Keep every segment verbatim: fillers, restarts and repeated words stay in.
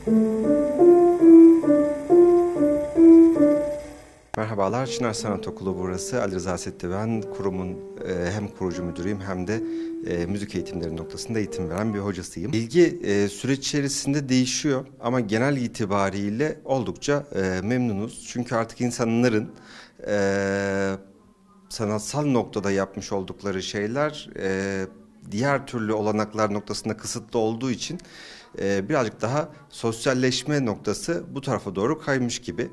Merhabalar, Çınar Sanat Okulu burası. Ali Rıza Setti ben. Kurumun e, hem kurucu müdürüyüm hem de e, müzik eğitimleri noktasında eğitim veren bir hocasıyım. İlgi e, süreç içerisinde değişiyor ama genel itibariyle oldukça e, memnunuz. Çünkü artık insanların e, sanatsal noktada yapmış oldukları şeyler e, diğer türlü olanaklar noktasında kısıtlı olduğu için e, birazcık daha sosyalleşme noktası bu tarafa doğru kaymış gibi.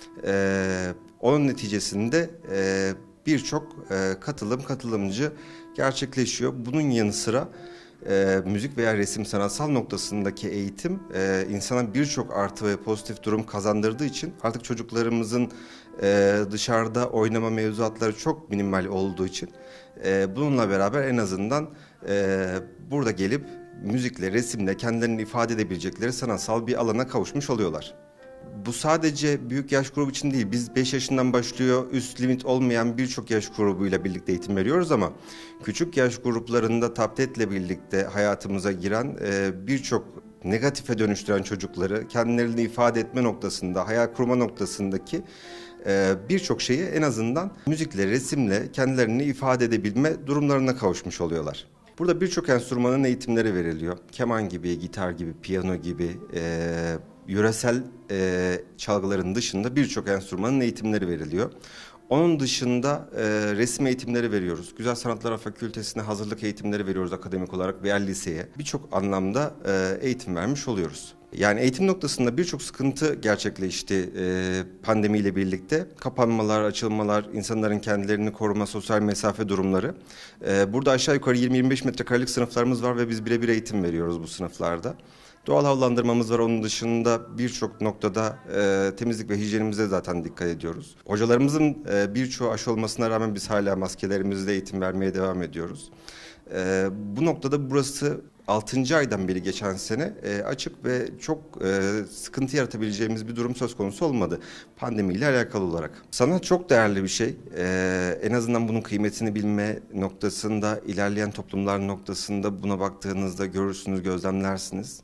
Ee, onun neticesinde e, birçok e, katılım, katılımcı gerçekleşiyor. Bunun yanı sıra e, müzik veya resim sanatsal noktasındaki eğitim e, insana birçok artı ve pozitif durum kazandırdığı için artık çocuklarımızın e, dışarıda oynama mevzuatları çok minimal olduğu için e, bununla beraber en azından e, burada gelip müzikle, resimle kendilerini ifade edebilecekleri sanatsal bir alana kavuşmuş oluyorlar. Bu sadece büyük yaş grubu için değil. Biz beş yaşından başlıyor, üst limit olmayan birçok yaş grubuyla birlikte eğitim veriyoruz ama küçük yaş gruplarında tabletle birlikte hayatımıza giren e, birçok negatife dönüştüren çocukları kendilerini ifade etme noktasında, hayal kurma noktasındaki e, birçok şeyi en azından müzikle, resimle kendilerini ifade edebilme durumlarına kavuşmuş oluyorlar. Burada birçok enstrümanın eğitimleri veriliyor. Keman gibi, gitar gibi, piyano gibi, e, yöresel e, çalgıların dışında birçok enstrümanın eğitimleri veriliyor. Onun dışında e, resim eğitimleri veriyoruz. Güzel Sanatlar Fakültesi'ne hazırlık eğitimleri veriyoruz akademik olarak veya liseye. Birçok anlamda e, eğitim vermiş oluyoruz. Yani eğitim noktasında birçok sıkıntı gerçekleşti e, pandemiyle birlikte. Kapanmalar, açılmalar, insanların kendilerini koruma, sosyal mesafe durumları. E, burada aşağı yukarı yirmi yirmi beş metrekarelik sınıflarımız var ve biz birebir eğitim veriyoruz bu sınıflarda. Doğal havalandırmamız var. Onun dışında birçok noktada e, temizlik ve hijyenimize zaten dikkat ediyoruz. Hocalarımızın e, birçoğu aşı olmasına rağmen biz hala maskelerimizle eğitim vermeye devam ediyoruz. E, bu noktada burası altıncı aydan beri geçen sene e, açık ve çok e, sıkıntı yaratabileceğimiz bir durum söz konusu olmadı pandemiyle alakalı olarak. Sanat çok değerli bir şey. E, en azından bunun kıymetini bilme noktasında, ilerleyen toplumlar noktasında buna baktığınızda görürsünüz, gözlemlersiniz.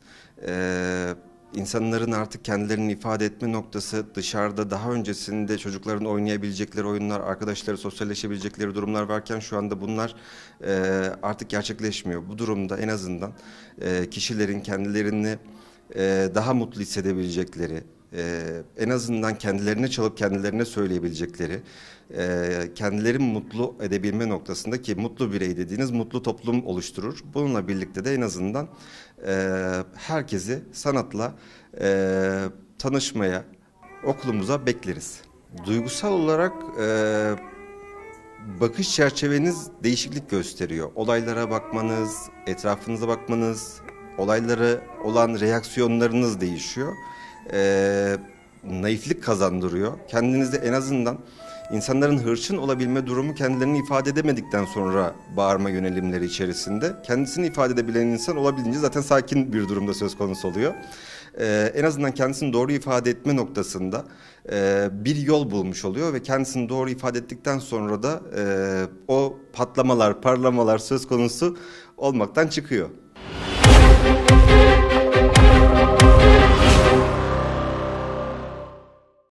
E, İnsanların artık kendilerini ifade etme noktası dışarıda daha öncesinde çocukların oynayabilecekleri oyunlar, arkadaşları sosyalleşebilecekleri durumlar varken şu anda bunlar e, artık gerçekleşmiyor. Bu durumda en azından e, kişilerin kendilerini e, daha mutlu hissedebilecekleri, e, en azından kendilerine çalıp kendilerine söyleyebilecekleri, e, kendilerini mutlu edebilme noktasında ki mutlu birey dediğiniz mutlu toplum oluşturur. Bununla birlikte de en azından e, herkesi sanatla e, tanışmaya okulumuza bekleriz. Duygusal olarak e, bakış çerçeveniz değişiklik gösteriyor. Olaylara bakmanız, etrafınıza bakmanız, olaylara olan reaksiyonlarınız değişiyor. E, naiflik kazandırıyor. Kendinizde en azından insanların hırçın olabilme durumu kendilerini ifade edemedikten sonra bağırma yönelimleri içerisinde. Kendisini ifade edebilen insan olabildiğince zaten sakin bir durumda söz konusu oluyor. Ee, en azından kendisini doğru ifade etme noktasında e, bir yol bulmuş oluyor ve kendisini doğru ifade ettikten sonra da e, o patlamalar, parlamalar söz konusu olmaktan çıkıyor.